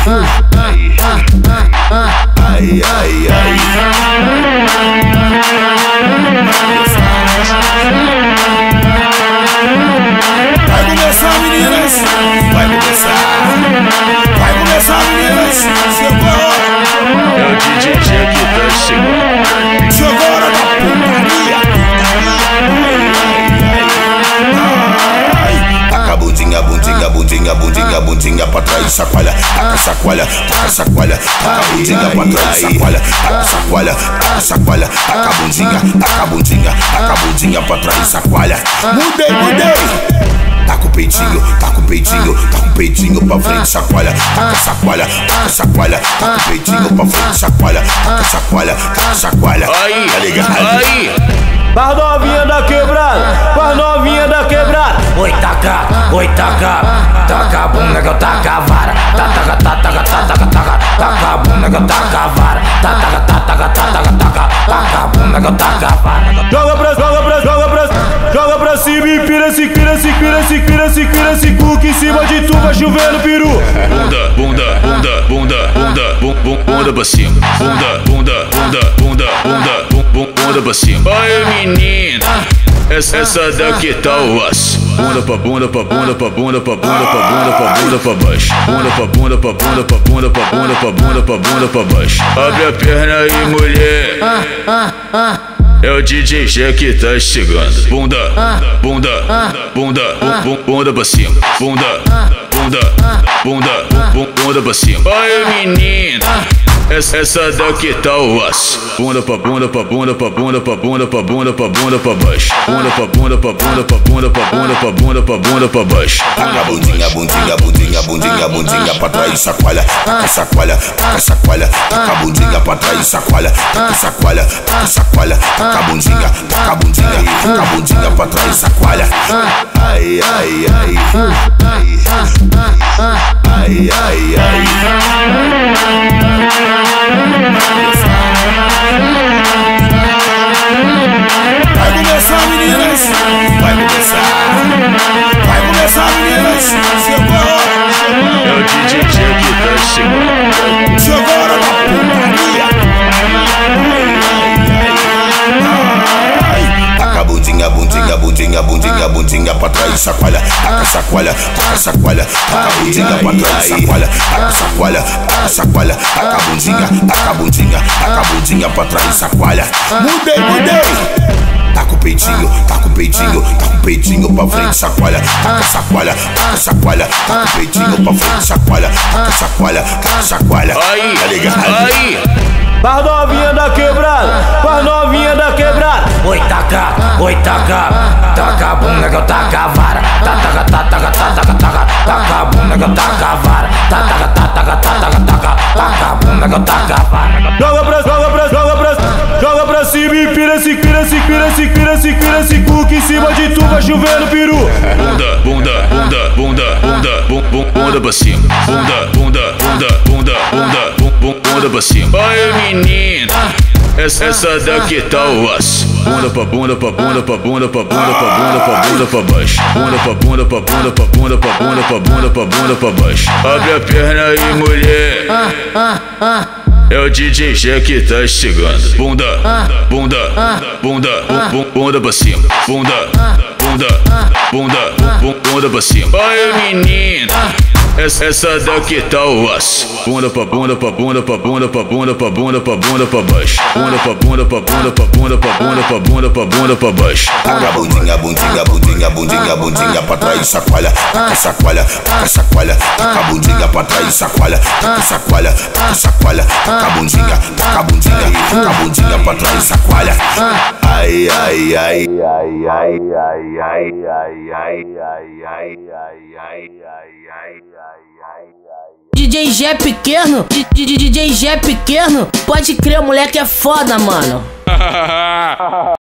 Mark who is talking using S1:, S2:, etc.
S1: ai, ai, ai. Vai começar, meninas. Vai começar. Vai começar, meninas. Chegou a hora.
S2: É o DJ Jeeh que tá chegando.
S1: Chegou a hora da putaria. Taca a bundinha, bundinha, bundinha, bundinha, bundinha pra trás, chacoalha, taca, chacoalha, taca, chacoalha, taca a bundinha pra trás, chacoalha, taca, chacoalha, taca, chacoalha, taca a bundinha, taca a bundinha, taca a bundinha pra trás, chacoalha. Mudei, mudei. Taca o peitinho, taca o peitinho, taca o peitinho pra frente, chacoalha, taca, chacoalha, taca, chacoalha, taca o peitinho pra frente, chacoalha, taca, chacoalha, taca, chacoalha.
S2: Aí,
S1: tá ligado?
S2: aí.
S3: Pras novinha da quebrada, pras novinha da quebrada.
S4: Oi, taca, taca a bunda que eu taca a vara. Taca, taca, taca, taca, taca a bunda que eu taca a vara. Taca, taca, taca, taca, taca a bunda que eu taca a vara.
S3: Joga pra, joga pra, joga pra, joga pra cima e pira-se, pira-se, pira-se, pira-se, pira-se, cuca em cima de tu, vai chovendo peru.
S2: Bunda, bunda, bunda, bunda, bunda, bunda pra cima. Bunda, bunda, bunda, bunda, bunda, bunda pra cima. Oi, menina, essa daqui tá o osso. Bunda pra bunda, pra bunda, pra bunda, pra bunda, pra bunda, pra bunda, pra baixo. Bunda pra bunda, pra bunda, pra bunda, pra bunda, pra bunda, pra bunda, pra baixo. Abre a perna aí, mulher. É o DJ Jeeh que tá chegando. Bunda, bunda, bunda, bunda pra cima. Bunda, bunda, bunda, bunda pra cima. Oi, menina, essa daqui tá o osso. Bunda pra bunda, pra bunda, pra bunda, pra bunda, pra bunda, pra bunda, pra baixo. Bunda pra bunda, pra bunda, pra bunda, pra bunda, pra bunda, pra bunda, pra baixo.
S1: Taca a bundinha, bundinha, bundinha, bundinha, bundinha pra trás, chacoalha, taca, chacoalha, taca, chacoalha, taca a bundinha pra trás, chacoalha, taca, chacoalha, taca, chacoalha, taca a bundinha, taca a bundinha, taca a bundinha pra trás, chacoalha. Ai, ai, ai, ai, ai, ai, ai. Vai começar, meninas. Vai começar. Vai começar, meninas. Chegou a hora.
S2: É o DJ Jeeh que tá chegando.
S1: Chegou a hora da putaria. Taca a bundinha, bundinha, bundinha, bundinha, bundinha pra trás, chacoalha, taca, chacoalha, taca, chacoalha, taca a bundinha pra trás, chacoalha, taca, chacoalha, taca, chacoalha, taca a bundinha, taca a bundinha, taca a bundinha pra trás, chacoalha. Mudei, mudei. Taca o peitinho, taca o peitinho, taca o peitinho pra frente, chacoalha, taca, chacoalha, taca, chacoalha, taca o peitinho pra frente, chacoalha, taca, chacoalha, taca, chacoalha.
S2: Aí,
S1: tá ligado?
S2: aí.
S3: Pras novinha da quebrada, pras novinha da quebrada.
S4: Oi, taca, taca a bunda que eu taca a vara. Taca, taca, taca, taca, taca a bunda que eu taca a vara. Taca, taca, taca, taca, taca a bunda que eu taca a vara.
S3: Joga pra, joga pra, joga pra, joga pra cima e pira-se, pira-se, pira-se, pira-se, pira-se, cuca em cima de tu, vai chovendo peru.
S2: Bunda, bunda, bunda, bunda, bunda, bunda pra cima. Bunda, bunda, bunda, bunda, bunda, bunda pra cima. Oi, menina, essa daqui tá o osso. Bunda pra bunda, pra bunda, pra bunda, pra bunda, pra bunda, pra bunda, pra baixo. Bunda pra bunda, pra bunda, pra bunda, pra bunda, pra bunda, pra bunda, pra baixo. Abre a perna aí, mulher. É o DJ Jeeh que tá chegando. Bunda, bunda, bunda, bunda pra cima. Bunda, bunda, bunda, bunda pra cima. Oi, menina, essa daqui tá o osso. Bunda pra bunda, pra bunda, pra bunda, pra bunda, pra bunda, pra bunda, pra baixo. Bunda pra bunda, pra bunda, pra bunda, pra bunda, pra bunda, pra bunda, pra baixo.
S1: Taca a bundinha, bundinha, bundinha, bundinha, bundinha pra trás, chacoalha, taca, chacoalha, taca, chacoalha, taca a bundinha pra trás, chacoalha, taca, chacoalha, taca, chacoalha, taca a bundinha, taca a bundinha, taca a bundinha pra trás, chacoalha. Ai, ai, ai, ai, ai, ai, ai, ai, ai, ai, ai, ai, ai, ai.
S5: DJ Jeeh Pekeno, DJ Jeeh Pekeno, pode crer, o moleque é foda, mano.